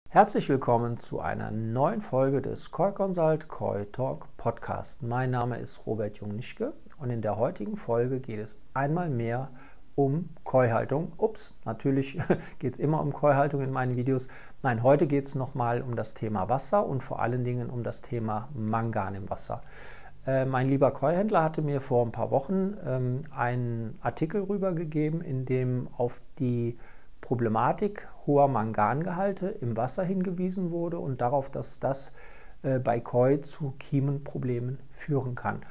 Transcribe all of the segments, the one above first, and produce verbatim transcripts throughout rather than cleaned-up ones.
Herzlich willkommen zu einer neuen Folge des Koi Consult Koi Talk Podcast. Mein Name ist Robert Jungnischke und in der heutigen Folge geht es einmal mehr um Koi-Haltung. Ups, natürlich geht es immer um Koi-Haltung in meinen Videos. Nein, heute geht es nochmal um das Thema Wasser und vor allen Dingen um das Thema Mangan im Wasser. Äh, mein lieber Koi-Händler hatte mir vor ein paar Wochen ähm, einen Artikel rübergegeben, in dem auf die Problematik hoher Mangangehalte im Wasser hingewiesen wurde und darauf, dass das äh, bei Koi zu Kiemenproblemen führen kann.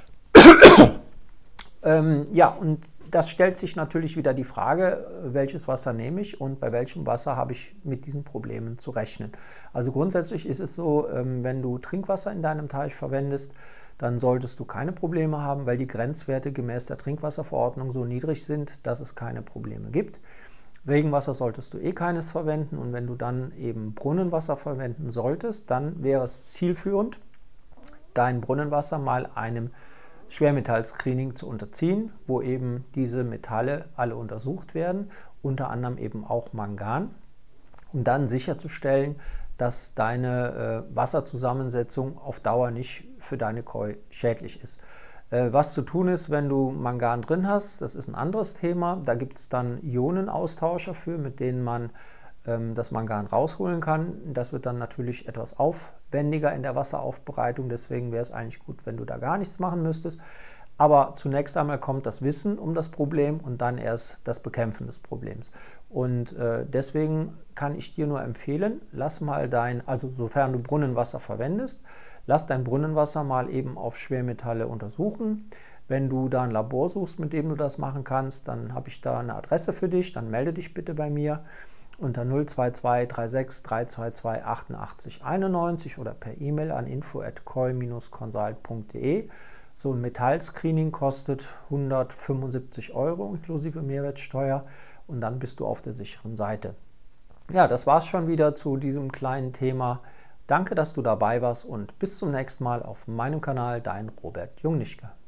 ähm, ja, und das stellt sich natürlich wieder die Frage, welches Wasser nehme ich und bei welchem Wasser habe ich mit diesen Problemen zu rechnen. Also grundsätzlich ist es so, ähm, wenn du Trinkwasser in deinem Teich verwendest, dann solltest du keine Probleme haben, weil die Grenzwerte gemäß der Trinkwasserverordnung so niedrig sind, dass es keine Probleme gibt. Regenwasser solltest du eh keines verwenden und wenn du dann eben Brunnenwasser verwenden solltest, dann wäre es zielführend, dein Brunnenwasser mal einem Schwermetallscreening zu unterziehen, wo eben diese Metalle alle untersucht werden, unter anderem eben auch Mangan, um dann sicherzustellen, dass deine äh, Wasserzusammensetzung auf Dauer nicht für deine Koi schädlich ist. Was zu tun ist, wenn du Mangan drin hast, das ist ein anderes Thema. Da gibt es dann Ionenaustauscher für, mit denen man ähm, das Mangan rausholen kann. Das wird dann natürlich etwas aufwendiger in der Wasseraufbereitung, deswegen wäre es eigentlich gut, wenn du da gar nichts machen müsstest. Aber zunächst einmal kommt das Wissen um das Problem und dann erst das Bekämpfen des Problems. Und äh, deswegen kann ich dir nur empfehlen, lass mal dein, also sofern du Brunnenwasser verwendest, lass dein Brunnenwasser mal eben auf Schwermetalle untersuchen. Wenn du da ein Labor suchst, mit dem du das machen kannst, dann habe ich da eine Adresse für dich, dann melde dich bitte bei mir unter null zwei zwei drei sechs drei zwei zwei acht acht eins eins oder per E-Mail an info at koi dash consult punkt de. So ein Metallscreening kostet hundertfünfundsiebzig Euro inklusive Mehrwertsteuer und dann bist du auf der sicheren Seite. Ja, das war's schon wieder zu diesem kleinen Thema. Danke, dass du dabei warst und bis zum nächsten Mal auf meinem Kanal, dein Robert Jungnischke.